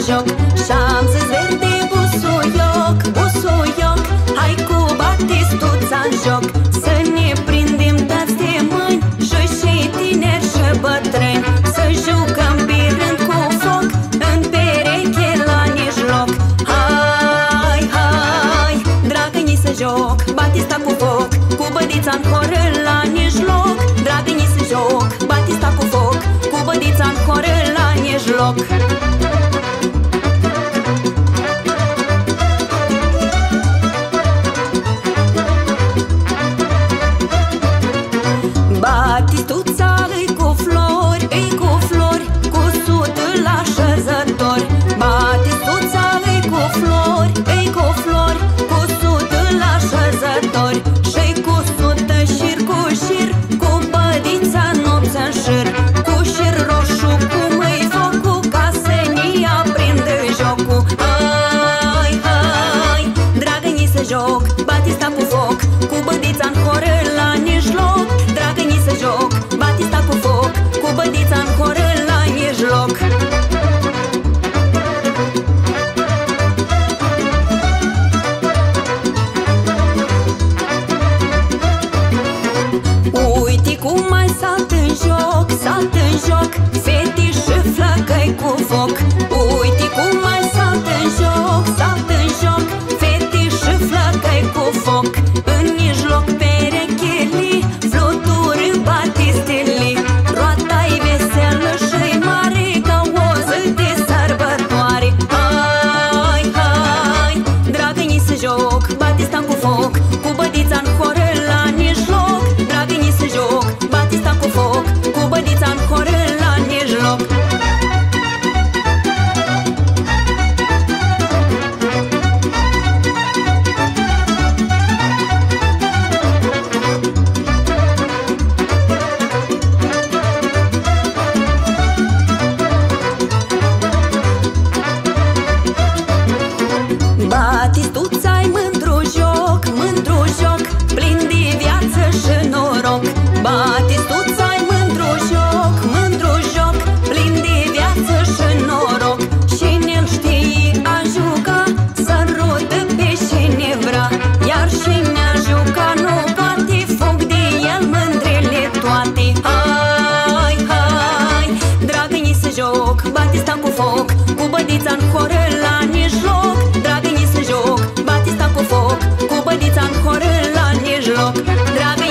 joc. Și-am zis verde busuioc, busuioc, hai cu batistuța-n joc. Să ne prindem toți de mâini, joi și tineri și bătrâni, să jucăm pe rând cu foc în pereche la mijloc. Hai, hai, dragă-ni să joc batista cu foc, cu bădița-n horă la mijloc. Dragă-ni să joc batista cu foc, cu bădița-n horă la mijloc. Batistuța îi cu flori, îi cu flori, cu sută la șezători. Batistuța îi cu flori, îi cu flori, cu sută la șezători. Și-i cu sută șir cu șir, cu bădița nopți-n șir, cu șir roșu cum îi focul, ca să ne aprindă jocul. Hai, hai, dragă-ni să joc batista cu foc, cu bădița-n horă la mijloc. Dragă-ni să joc batista cu foc, cu bădița-n horă la mijloc. Uite cum mai salt în joc, salt în joc, fete și flăcăi cu foc. Uite cum mai salt în joc, salt în joc, fete și flăcăi cu foc. În mijloc perechele, fluturi batistele, roata-i veselă și-i mare, ca o zi de sărbătoare. Hai, hai, dragă-ni să joc batista cu foc, cu bădița-n horă la mijloc. Dragă-ni să joc batista cu foc, cu bădița-n horă la mijloc. Batistuța-i mândru joc, mândru joc, plin de viață și noroc. Batistuța-i mândru joc, mândru joc, plin de viață și noroc. Și ne-l știe a juca, să rudă pe cine vrea, iar și ne-a juca nu poate, foc de el mândrele toate. Hai, hai, dragă-ni să joc batista cu foc, cu bădița-n horă la mijloc. Dragă-ni să joc batista cu foc, cu bădița-n horă la mijloc. Dragă